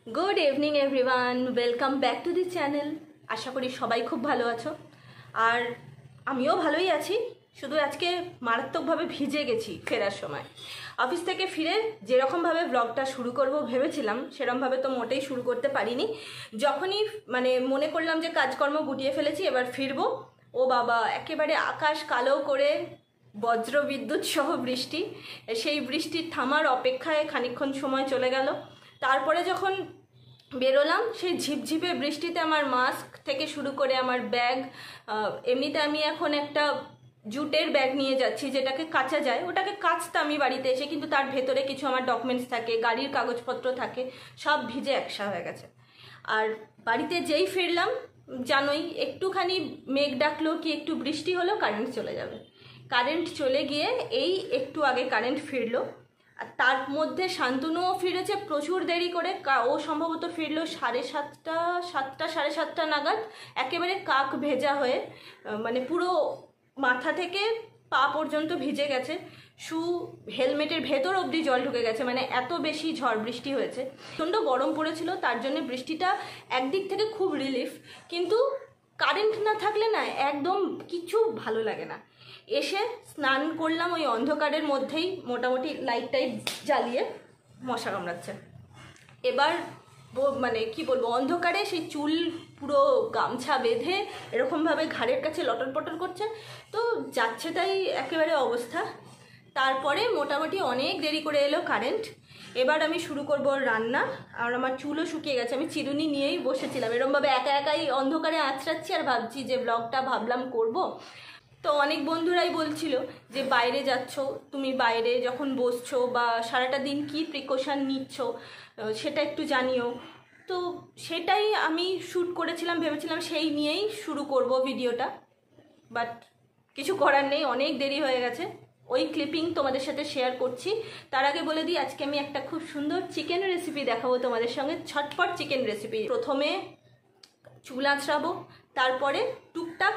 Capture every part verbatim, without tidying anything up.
Good evening everyone welcome back to the channel. आशा करी सबाई खूब भालो आछो और आमिও ভালোই আছি। শুধু আজকে মারাত্মকভাবে ভিজে গেছি ফেরার সময় অফিস থেকে ফিরে যেরকমভাবে ব্লগটা শুরু করব ভেবেছিলাম সেরকমভাবে তো মোটেই শুরু করতে পারিনি। যখনই মানে মনে করলাম যে কাজকর্ম গুটিয়ে ফেলেছি এবার ফিরবো, ও বাবা একেবারে আকাশ কালো করে বজ্র বিদ্যুৎ সহ বৃষ্টি। সেই বৃষ্টির থামার অপেক্ষায় খানিকক্ষণ সময় চলে গেল। তারপরে যখন বেরোলাম সেই ঝিপঝিপে বৃষ্টিতে আমার মাস্ক থেকে শুরু করে আমার ব্যাগ, এমনিতে আমি এখন একটা জুটের ব্যাগ নিয়ে যাচ্ছি যেটাকে কাচা যায়, ওটাকে কাচতে আমি বাড়িতে এসে, কিন্তু তার ভেতরে কিছু আমার ডকুমেন্টস থাকে, গাড়ির কাগজপত্র থাকে, সব ভিজে একসা হয়ে গেছে। আর বাড়িতে যেই ফিরলাম জানোই একটুখানি মেঘ ডাকলো কি একটু বৃষ্টি হলো কারেন্ট চলে যাবে। কারেন্ট চলে গিয়ে এই একটু আগে কারেন্ট ফিরলো। আর তার মধ্যে শান্তনুও ফিরেছে প্রচুর দেরি করে, ও সম্ভবত ফিরলো সাড়ে সাতটা সাতটা সাড়ে সাতটা নাগাদ, একেবারে কাক ভেজা হয়ে, মানে পুরো মাথা থেকে পা পর্যন্ত ভিজে গেছে, শু হেলমেটের ভেতর অবধি জল ঢুকে গেছে, মানে এত বেশি ঝড় বৃষ্টি হয়েছে। প্রচণ্ড গরম পড়েছিল, তার জন্য বৃষ্টিটা একদিক থেকে খুব রিলিফ, কিন্তু কারেন্ট না থাকলে না একদম কিছু ভালো লাগে না। এসে স্নান করলাম ওই অন্ধকারের মধ্যেই, মোটামুটি লাইট টাইট জ্বালিয়ে, মশা কামড়াচ্ছে। এবার মানে কি বলবো, অন্ধকারে সেই চুল পুরো গামছা বেঁধে এরকমভাবে ঘাড়ের কাছে লটর পটর করছে, তো যাচ্ছে তাই একেবারে অবস্থা। তারপরে মোটামুটি অনেক দেরি করে এলো কারেন্ট। এবার আমি শুরু করব রান্না, আর আমার চুলও শুকিয়ে গেছে, আমি চিরুনি নিয়েই বসেছিলাম, এরকমভাবে একা একাই অন্ধকারে আঁচড়াচ্ছি আর ভাবছি যে ব্লগটা ভাবলাম করব। তো অনেক বন্ধুরাই বলছিল যে বাইরে যাচ্ছ, তুমি বাইরে যখন বসছো বা সারাটা দিন কি প্রিকশন নিচ্ছ সেটা একটু জানিও। তো সেটাই আমি শ্যুট করেছিলাম, ভেবেছিলাম সেই নিয়েই শুরু করব ভিডিওটা, বাট কিছু করার নেই, অনেক দেরি হয়ে গেছে। ওই ক্লিপিং তোমাদের সাথে শেয়ার করছি। তার আগে বলে দিই আজকে আমি একটা খুব সুন্দর চিকেন রেসিপি দেখাবো তোমাদের সঙ্গে, ছটপট চিকেন রেসিপি। প্রথমে চুল আঁচড়াবো, তারপরে টুকটাক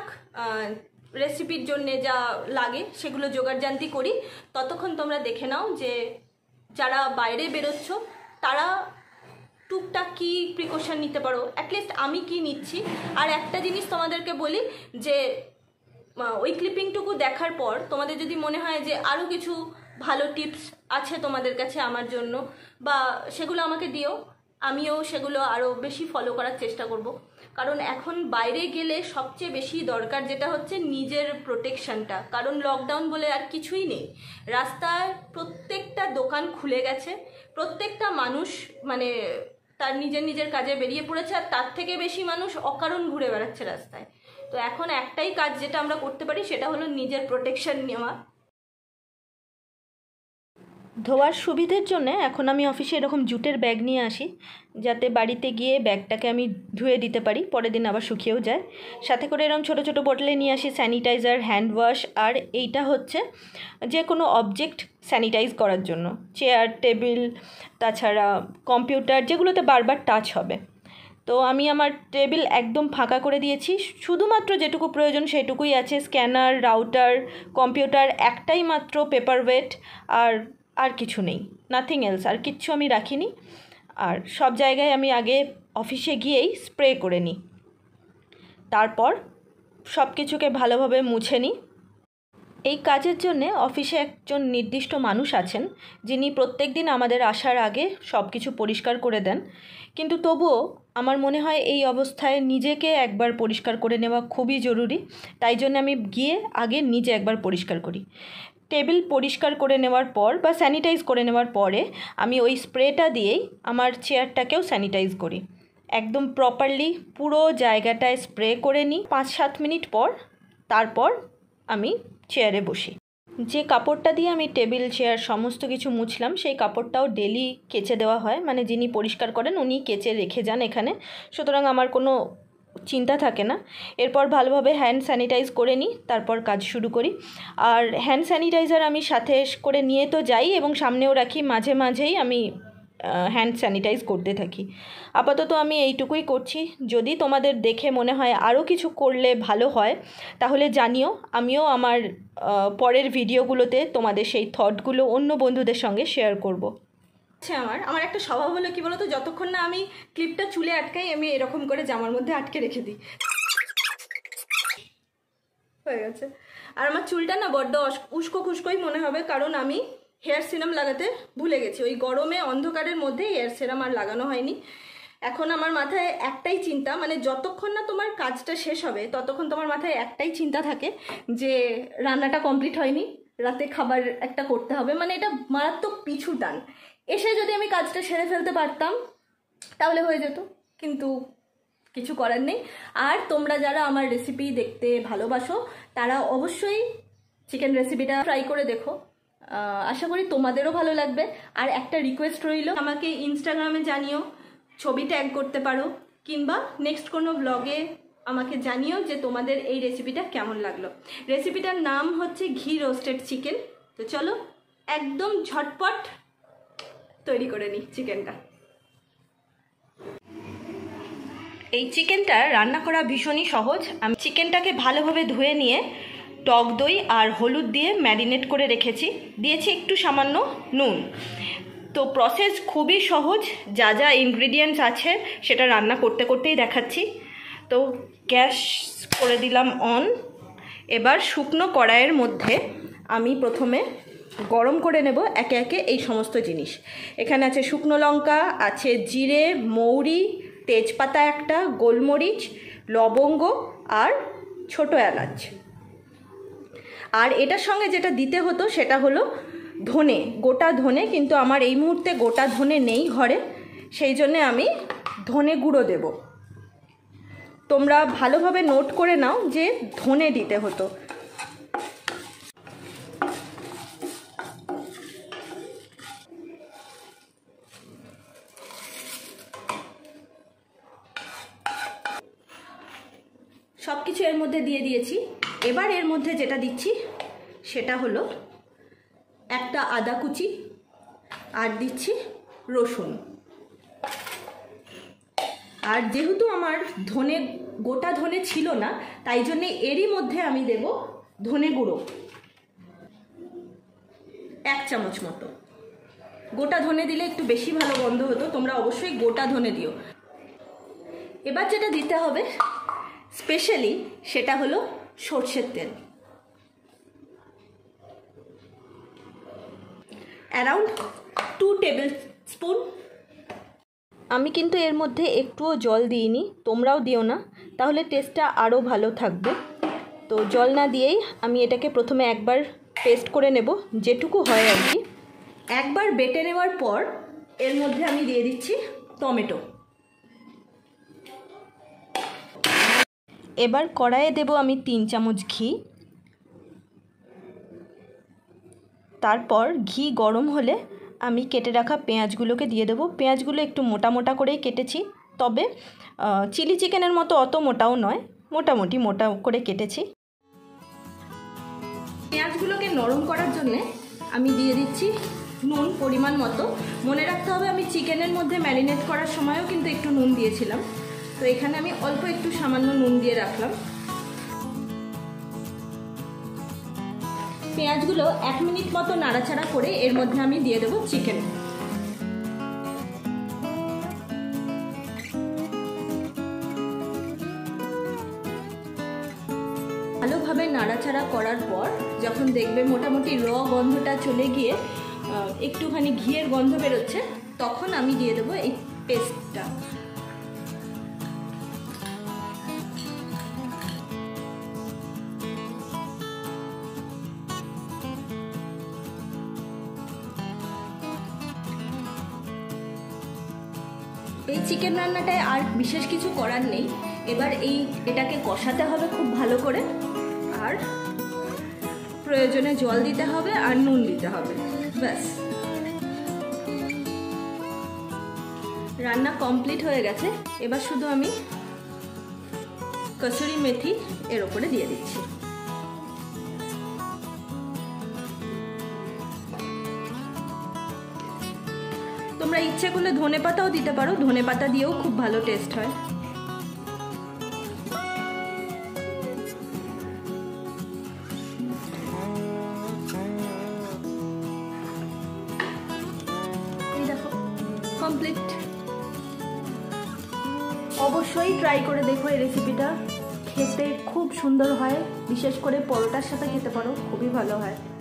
রেসিপির জন্যে যা লাগে সেগুলো জোগাড়জান্তি করি। ততক্ষণ তোমরা দেখে নাও যে যারা বাইরে বেরোচ্ছ তারা টুকটাক কী প্রিকশন নিতে পারো, অ্যাটলিস্ট আমি কি নিচ্ছি। আর একটা জিনিস তোমাদেরকে বলি যে ওই ক্লিপিংটুকু দেখার পর তোমাদের যদি মনে হয় যে আরও কিছু ভালো টিপস আছে তোমাদের কাছে আমার জন্য, বা সেগুলো আমাকে দিও, আমিও সেগুলো আরও বেশি ফলো করার চেষ্টা করব। কারণ এখন বাইরে গেলে সবচেয়ে বেশি দরকার যেটা হচ্ছে নিজের প্রোটেকশনটা, কারণ লকডাউন বলে আর কিছুই নেই। রাস্তায় প্রত্যেকটা দোকান খুলে গেছে, প্রত্যেকটা মানুষ মানে তার নিজের নিজের কাজে বেরিয়ে পড়েছে, আর তার থেকে বেশি মানুষ অকারণ ঘুরে বেড়াচ্ছে রাস্তায়। তো এখন একটাই কাজ যেটা আমরা করতে পারি সেটা হলো নিজের প্রোটেকশন নেওয়া। ধোয়ার সুবিধের জন্য এখন আমি অফিসে এরকম জুটের ব্যাগ নিয়ে আসি, যাতে বাড়িতে গিয়ে ব্যাগটাকে আমি ধুয়ে দিতে পারি, পরের দিন আবার শুকিয়েও যায়। সাথে করে এরকম ছোটো ছোটো বোতলে নিয়ে আসি স্যানিটাইজার, হ্যান্ড ওয়াশ, আর এইটা হচ্ছে যে কোনো অবজেক্ট স্যানিটাইজ করার জন্য, চেয়ার, টেবিল, তাছাড়া কম্পিউটার যেগুলোতে বারবার টাচ হবে। তো আমি আমার টেবিল একদম ফাঁকা করে দিয়েছি, শুধুমাত্র যেটুকু প্রয়োজন সেটুকুই আছে, স্ক্যানার, রাউটার, কম্পিউটার, একটাই মাত্র পেপার ওয়েট, আর আর কিছু নেই, নাথিং এলস, আর কিচ্ছু আমি রাখিনি। আর সব জায়গায় আমি আগে অফিসে গিয়েই স্প্রে করে নিই, তারপর সব কিছুকে ভালোভাবে মুছে নিই। এই কাজের জন্যে অফিসে একজন নির্দিষ্ট মানুষ আছেন যিনি প্রত্যেক দিন আমাদের আসার আগে সব কিছু পরিষ্কার করে দেন, কিন্তু তবুও আমার মনে হয় এই অবস্থায় নিজেকে একবার পরিষ্কার করে নেওয়া খুবই জরুরি, তাই জন্য আমি গিয়ে আগে নিজে একবার পরিষ্কার করি। টেবিল পরিষ্কার করে নেওয়ার পর বা স্যানিটাইজ করে নেওয়ার পরে আমি ওই স্প্রেটা দিয়েই আমার চেয়ারটাকেও স্যানিটাইজ করি, একদম প্রপারলি পুরো জায়গাটায় স্প্রে করে নিই। পাঁচ সাত মিনিট পর তারপর আমি চেয়ারে বসি। যে কাপড়টা দিয়ে আমি টেবিল, চেয়ার সমস্ত কিছু মুছলাম সেই কাপড়টাও ডেলি কেচে দেওয়া হয়, মানে যিনি পরিষ্কার করেন উনি কেচে রেখে যান এখানে, সুতরাং আমার কোনো চিন্তা থাকে না। এরপর ভালোভাবে হ্যান্ড স্যানিটাইজ করে নিই, তারপর কাজ শুরু করি। আর হ্যান্ড স্যানিটাইজার আমি সাথে করে নিয়ে তো যাই এবং সামনেও রাখি, মাঝে মাঝেই আমি হ্যান্ড স্যানিটাইজ করতে থাকি। আপাতত আমি এইটুকুই করছি, যদি তোমাদের দেখে মনে হয় আরও কিছু করলে ভালো হয় তাহলে জানিও, আমিও আমার পরের ভিডিওগুলোতে তোমাদের সেই থটগুলো অন্য বন্ধুদের সঙ্গে শেয়ার করব। আমার আমার একটা স্বভাব হলো কি বলতো, যতক্ষণ না আমি ক্লিপটা চুলে আটকাই আমি এরকম করে জামার মধ্যে আটকে রেখে দিই। হয়ে গেছে। আর আমার চুলটা না বড্ড উস্কো খুস্কোই মনে হবে, কারণ আমি হেয়ার সিরাম লাগাতে ভুলে গেছি। ওই গরমে অন্ধকারের মধ্যে হেয়ার সিরাম আর লাগানো হয়নি। এখন আমার মাথায় একটাই চিন্তা, মানে যতক্ষণ না তোমার কাজটা শেষ হবে ততক্ষণ তোমার মাথায় একটাই চিন্তা থাকে যে রান্নাটা কমপ্লিট হয়নি, রাতে খাবার একটা করতে হবে। মানে এটা মারাত্মক পিছু টান। এসে যদি আমি কাজটা সেরে ফেলতে পারতাম তাহলে হয়ে যেত, কিন্তু কিছু করার নেই। আর তোমরা যারা আমার রেসিপি দেখতে ভালোবাসো তারা অবশ্যই চিকেন রেসিপিটা ট্রাই করে দেখো, আশা করি তোমাদেরও ভালো লাগবে। আর একটা রিকোয়েস্ট রইল, আমাকে ইনস্টাগ্রামে জানিও, ছবি ট্যাগ করতে পারো, কিংবা নেক্সট কোনো ব্লগে আমাকে জানিও যে তোমাদের এই রেসিপিটা কেমন লাগলো। রেসিপিটার নাম হচ্ছে ঘি রোস্টেড চিকেন। তো চলো একদম ঝটপট তৈরি করে নিই চিকেনটা। এই চিকেনটা রান্না করা ভীষণই সহজ। আমি চিকেনটাকে ভালোভাবে ধুয়ে নিয়ে টক দই আর হলুদ দিয়ে ম্যারিনেট করে রেখেছি, দিয়েছি একটু সামান্য নুন। তো প্রসেস খুবই সহজ, যা যা ইনগ্রিডিয়েন্টস আছে সেটা রান্না করতে করতেই দেখাচ্ছি। তো গ্যাস করে দিলাম অন। এবার শুকনো কড়াইয়ের মধ্যে আমি প্রথমে গরম করে নেব একে একে এই সমস্ত জিনিস। এখানে আছে শুকনো লঙ্কা, আছে জিরে, মৌরি, তেজপাতা একটা, গোলমরিচ, লবঙ্গ আর ছোট এলাচ। আর এটার সঙ্গে যেটা দিতে হতো সেটা হলো ধনে, গোটা ধনে, কিন্তু আমার এই মুহূর্তে গোটা ধনে নেই ঘরে, সেই জন্যে আমি ধনে গুঁড়ো দেব। তোমরা ভালোভাবে নোট করে নাও যে ধনে দিতে হতো। সব কিছু এর মধ্যে দিয়ে দিয়েছি। এবার এর মধ্যে যেটা দিচ্ছি সেটা হলো একটা আদা কুচি, আর দিচ্ছি রসুন। আর যেহেতু আমার ধনে গোটা ধনে ছিল না, তাই জন্যে এরই মধ্যে আমি দেব ধনে গুঁড়ো এক চামচ মতো। গোটা ধনে দিলে একটু বেশি ভালো গন্ধ হতো, তোমরা অবশ্যই গোটা ধনে দিও। এবার যেটা দিতে হবে স্পেশালি সেটা হলো সর্ষের তেল, অ্যারাউন্ড টু টেবিল স্পুন। আমি কিন্তু এর মধ্যে একটুও জল দিইনি, তোমরাও দিও না, তাহলে টেস্টটা আরও ভালো থাকবে। তো জল না দিয়েই আমি এটাকে প্রথমে একবার পেস্ট করে নেব, যেটুকু হয় আর কি। একবার বেটে নেওয়ার পর এর মধ্যে আমি দিয়ে দিচ্ছি টমেটো। এবার কড়াইয়ে দেব আমি তিন চামচ ঘি। তারপর ঘি গরম হলে আমি কেটে রাখা পেঁয়াজগুলোকে দিয়ে দেবো। পেঁয়াজগুলো একটু মোটা মোটা করেই কেটেছি, তবে চিলি চিকেনের মতো অত মোটাও নয়, মোটামুটি মোটা করে কেটেছি। পেঁয়াজগুলোকে নরম করার জন্যে আমি দিয়ে দিচ্ছি নুন পরিমাণ মতো। মনে রাখতে হবে আমি চিকেনের মধ্যে ম্যারিনেট করার সময়ও কিন্তু একটু নুন দিয়েছিলাম, তো এখানে আমি অল্প একটু সামান্য নুন দিয়ে রাখলাম। পেঁয়াজগুলো এক মিনিট মতো নাড়াচাড়া করে এর মধ্যে আমি দিয়ে দেবো চিকেন। ভালোভাবে নাড়াচাড়া করার পর যখন দেখবে মোটামুটি র গন্ধটা চলে গিয়ে একটুখানি ঘিয়ের গন্ধ বেরোচ্ছে, তখন আমি দিয়ে দেবো এই পেস্টটা। এই চিকেন রান্নাটায় আর বিশেষ কিছু করার নেই। এবার এই এটাকে কষাতে হবে খুব ভালো করে, আর প্রয়োজনে জল দিতে হবে আর নুন দিতে হবে, ব্যাস। রান্না কমপ্লিট হয়ে গেছে। এবার শুধু আমি কসুরি মেথি এর উপরে দিয়ে দিচ্ছি। তোমরা ইচ্ছে করলে ধনে পাতাও দিতে পারো, ধনে পাতা দিয়েও খুব ভালো টেস্ট হয়। এই দেখো অবশ্যই ট্রাই করে দেখো এই রেসিপিটা, খেতে খুব সুন্দর হয়, বিশেষ করে পরোটার সাথে খেতে পারো, খুবই ভালো হয়।